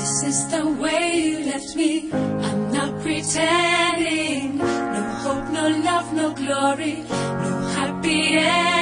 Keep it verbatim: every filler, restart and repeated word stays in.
This is the way you left me. I'm not pretending. No hope, no love, no glory, no happy end.